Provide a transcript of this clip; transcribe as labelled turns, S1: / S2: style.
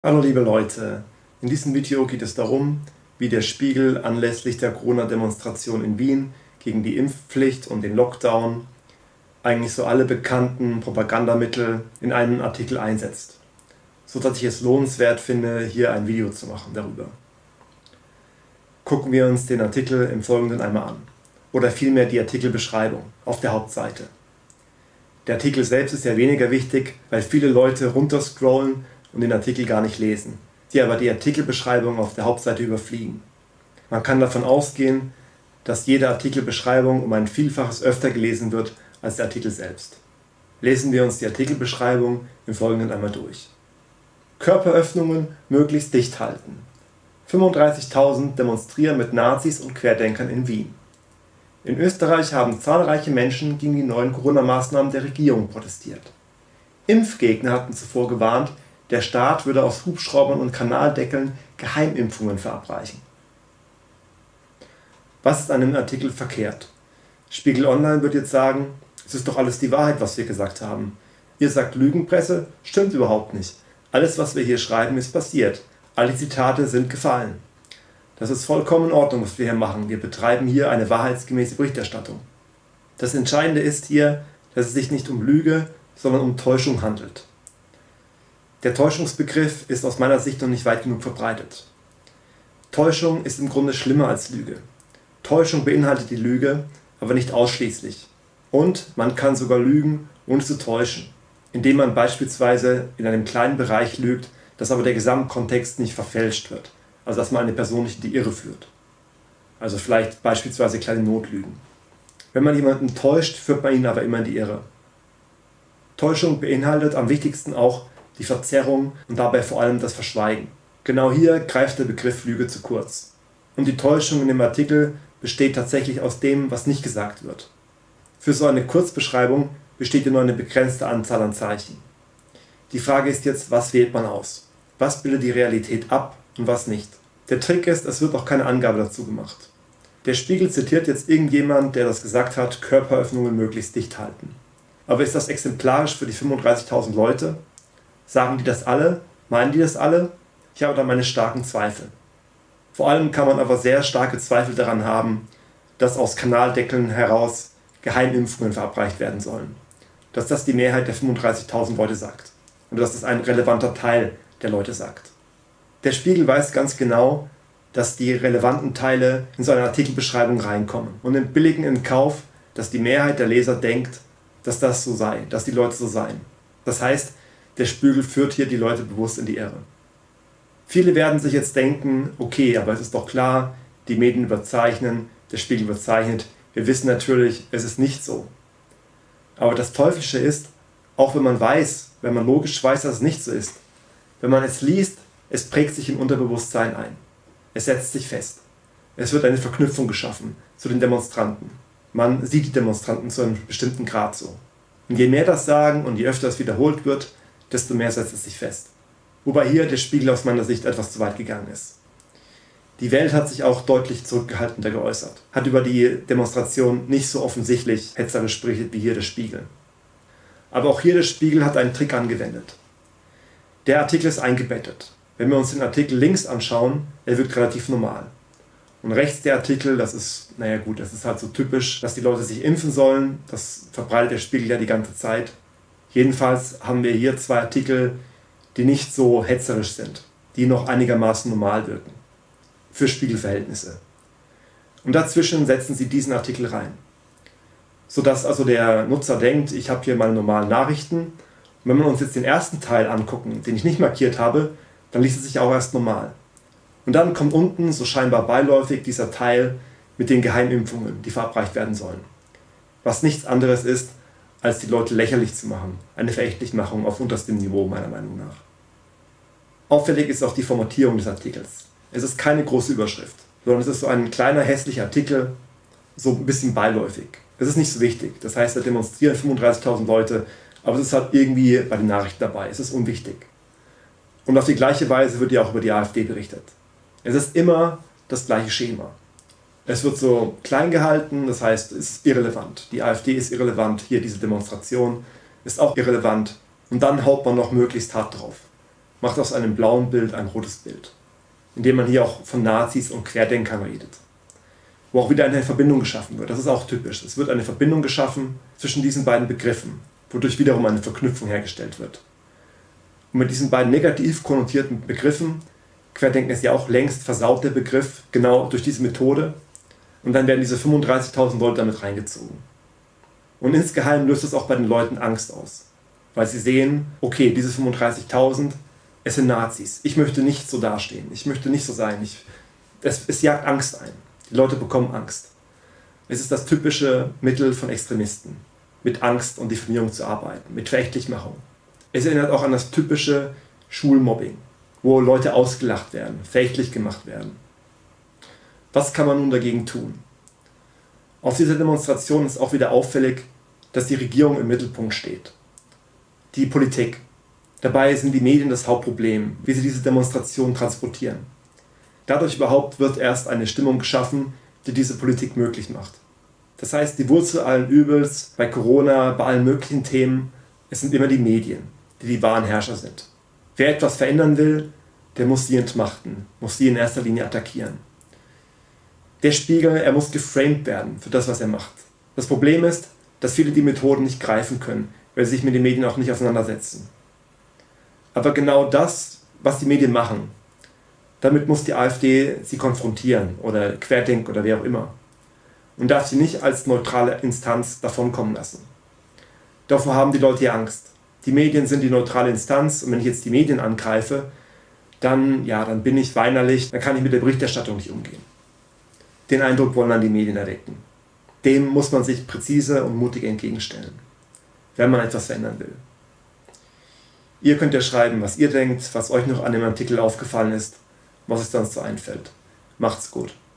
S1: Hallo liebe Leute, in diesem Video geht es darum, wie der Spiegel anlässlich der Corona-Demonstration in Wien gegen die Impfpflicht und den Lockdown eigentlich so alle bekannten Propagandamittel in einen Artikel einsetzt, so dass ich es lohnenswert finde, hier ein Video zu machen darüber. Gucken wir uns den Artikel im Folgenden einmal an, oder vielmehr die Artikelbeschreibung auf der Hauptseite. Der Artikel selbst ist ja weniger wichtig, weil viele Leute runterscrollen und den Artikel gar nicht lesen, die aber die Artikelbeschreibung auf der Hauptseite überfliegen. Man kann davon ausgehen, dass jede Artikelbeschreibung um ein Vielfaches öfter gelesen wird als der Artikel selbst. Lesen wir uns die Artikelbeschreibung im Folgenden einmal durch. Körperöffnungen möglichst dicht halten. 35.000 demonstrieren mit Nazis und Querdenkern in Wien. In Österreich haben zahlreiche Menschen gegen die neuen Corona-Maßnahmen der Regierung protestiert. Impfgegner hatten zuvor gewarnt, der Staat würde aus Hubschraubern und Kanaldeckeln Geheimimpfungen verabreichen. Was ist an dem Artikel verkehrt? Spiegel Online wird jetzt sagen, es ist doch alles die Wahrheit, was wir gesagt haben. Ihr sagt Lügenpresse? Stimmt überhaupt nicht. Alles, was wir hier schreiben, ist passiert. Alle Zitate sind gefallen. Das ist vollkommen in Ordnung, was wir hier machen. Wir betreiben hier eine wahrheitsgemäße Berichterstattung. Das Entscheidende ist hier, dass es sich nicht um Lüge, sondern um Täuschung handelt. Der Täuschungsbegriff ist aus meiner Sicht noch nicht weit genug verbreitet. Täuschung ist im Grunde schlimmer als Lüge. Täuschung beinhaltet die Lüge, aber nicht ausschließlich. Und man kann sogar lügen, ohne zu täuschen, indem man beispielsweise in einem kleinen Bereich lügt, dass aber der Gesamtkontext nicht verfälscht wird, also dass man eine Person nicht in die Irre führt. Also vielleicht beispielsweise kleine Notlügen. Wenn man jemanden täuscht, führt man ihn aber immer in die Irre. Täuschung beinhaltet am wichtigsten auch die Verzerrung und dabei vor allem das Verschweigen. Genau hier greift der Begriff Lüge zu kurz. Und die Täuschung in dem Artikel besteht tatsächlich aus dem, was nicht gesagt wird. Für so eine Kurzbeschreibung besteht nur eine begrenzte Anzahl an Zeichen. Die Frage ist jetzt, was wählt man aus? Was bildet die Realität ab und was nicht? Der Trick ist, es wird auch keine Angabe dazu gemacht. Der Spiegel zitiert jetzt irgendjemand, der das gesagt hat, Körperöffnungen möglichst dicht halten. Aber ist das exemplarisch für die 35.000 Leute? Sagen die das alle? Meinen die das alle? Ich habe da meine starken Zweifel. Vor allem kann man aber sehr starke Zweifel daran haben, dass aus Kanaldeckeln heraus Geheimimpfungen verabreicht werden sollen. Dass das die Mehrheit der 35.000 Leute sagt. Und dass das ein relevanter Teil der Leute sagt. Der Spiegel weiß ganz genau, dass die relevanten Teile in so eine Artikelbeschreibung reinkommen und nimmt billigen in Kauf, dass die Mehrheit der Leser denkt, dass das so sei, dass die Leute so seien. Das heißt, der Spiegel führt hier die Leute bewusst in die Irre. Viele werden sich jetzt denken, okay, aber es ist doch klar, die Medien überzeichnen, der Spiegel überzeichnet. Wir wissen natürlich, es ist nicht so. Aber das Teuflische ist, auch wenn man logisch weiß, dass es nicht so ist, wenn man es liest, es prägt sich im Unterbewusstsein ein. Es setzt sich fest. Es wird eine Verknüpfung geschaffen zu den Demonstranten. Man sieht die Demonstranten zu einem bestimmten Grad so. Und je mehr das sagen und je öfter es wiederholt wird, desto mehr setzt es sich fest. Wobei hier der Spiegel aus meiner Sicht etwas zu weit gegangen ist. Die Welt hat sich auch deutlich zurückgehaltener geäußert, hat über die Demonstration nicht so offensichtlich hetzerisch berichtet wie hier der Spiegel. Aber auch hier der Spiegel hat einen Trick angewendet. Der Artikel ist eingebettet. Wenn wir uns den Artikel links anschauen, er wirkt relativ normal. Und rechts der Artikel, das ist halt so typisch, dass die Leute sich impfen sollen. Das verbreitet der Spiegel ja die ganze Zeit. Jedenfalls haben wir hier zwei Artikel, die nicht so hetzerisch sind, die noch einigermaßen normal wirken. Für Spiegelverhältnisse. Und dazwischen setzen sie diesen Artikel rein. Sodass also der Nutzer denkt, ich habe hier meine normalen Nachrichten. Und wenn wir uns jetzt den ersten Teil angucken, den ich nicht markiert habe, dann liest es sich auch erst normal. Und dann kommt unten so scheinbar beiläufig dieser Teil mit den Geheimimpfungen, die verabreicht werden sollen. Was nichts anderes ist, als die Leute lächerlich zu machen. Eine Verächtlichmachung auf unterstem Niveau, meiner Meinung nach. Auffällig ist auch die Formatierung des Artikels. Es ist keine große Überschrift, sondern es ist so ein kleiner, hässlicher Artikel, so ein bisschen beiläufig. Es ist nicht so wichtig. Das heißt, da demonstrieren 35.000 Leute, aber es ist halt irgendwie bei den Nachrichten dabei. Es ist unwichtig. Und auf die gleiche Weise wird ja auch über die AfD berichtet. Es ist immer das gleiche Schema. Es wird so klein gehalten, das heißt, es ist irrelevant. Die AfD ist irrelevant, hier diese Demonstration ist auch irrelevant. Und dann haut man noch möglichst hart drauf. macht aus einem blauen Bild ein rotes Bild, indem man hier auch von Nazis und Querdenkern redet. Wo auch wieder eine Verbindung geschaffen wird. Das ist auch typisch. Es wird eine Verbindung geschaffen zwischen diesen beiden Begriffen, wodurch wiederum eine Verknüpfung hergestellt wird. Und mit diesen beiden negativ konnotierten Begriffen, Querdenken ist ja auch längst versaut, der Begriff, genau durch diese Methode, und dann werden diese 35.000 Leute damit reingezogen. Und insgeheim löst es auch bei den Leuten Angst aus, weil sie sehen, okay, diese 35.000, es sind Nazis, ich möchte nicht so dastehen, ich möchte nicht so sein, es jagt Angst ein. Die Leute bekommen Angst. Es ist das typische Mittel von Extremisten, mit Angst und Diffamierung zu arbeiten, mit Verächtlichmachung. Es erinnert auch an das typische Schulmobbing, wo Leute ausgelacht werden, verächtlich gemacht werden. Was kann man nun dagegen tun? Auf dieser Demonstration ist auch wieder auffällig, dass die Regierung im Mittelpunkt steht. Die Politik. Dabei sind die Medien das Hauptproblem, wie sie diese Demonstration transportieren. Dadurch überhaupt wird erst eine Stimmung geschaffen, die diese Politik möglich macht. Das heißt, die Wurzel allen Übels, bei Corona, bei allen möglichen Themen, es sind immer die Medien, die die wahren Herrscher sind. Wer etwas verändern will, der muss sie entmachten, muss sie in erster Linie attackieren. Der Spiegel, er muss geframed werden für das, was er macht. Das Problem ist, dass viele die Methoden nicht greifen können, weil sie sich mit den Medien auch nicht auseinandersetzen. Aber genau das, was die Medien machen, damit muss die AfD sie konfrontieren oder Querdenk oder wer auch immer. Und darf sie nicht als neutrale Instanz davonkommen lassen. Davor haben die Leute hier Angst. Die Medien sind die neutrale Instanz und wenn ich jetzt die Medien angreife, dann bin ich weinerlich, dann kann ich mit der Berichterstattung nicht umgehen. Den Eindruck wollen dann die Medien erwecken. Dem muss man sich präzise und mutig entgegenstellen, wenn man etwas verändern will. Ihr könnt ja schreiben, was ihr denkt, was euch noch an dem Artikel aufgefallen ist, was euch sonst so einfällt. Macht's gut.